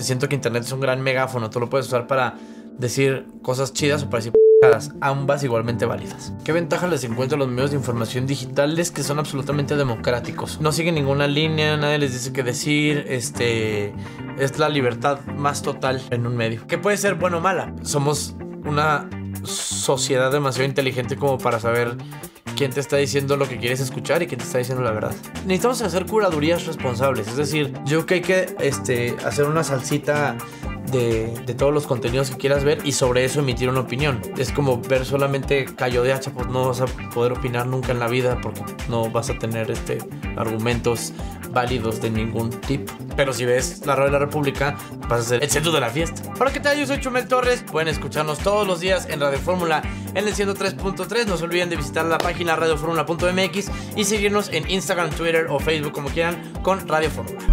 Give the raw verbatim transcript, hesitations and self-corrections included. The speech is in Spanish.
Este, siento que internet es un gran megáfono. Tú lo puedes usar para decir cosas chidas o para decir p***adas, ambas igualmente válidas. ¿Qué ventaja les encuentro a los medios de información digitales? Que son absolutamente democráticos. No siguen ninguna línea, nadie les dice qué decir. Este es la libertad más total en un medio, que puede ser buena o mala. Somos una sociedad demasiado inteligente como para saber quién te está diciendo lo que quieres escuchar y quién te está diciendo la verdad. Necesitamos hacer curadurías responsables. Es decir, yo creo que hay que este, hacer una salsita de, de todos los contenidos que quieras ver y sobre eso emitir una opinión. Es como ver solamente callo de hacha, pues no vas a poder opinar nunca en la vida porque no vas a tener este, argumentos válidos de ningún tipo. Pero si ves la Radio de la República, vas a ser el centro de la fiesta. Hola, ¿qué tal? Yo soy Chumel Torres. Pueden escucharnos todos los días en Radio Fórmula en el ciento tres punto tres. No se olviden de visitar la página radio fórmula punto m x y seguirnos en Instagram, Twitter o Facebook, como quieran, con Radio Fórmula.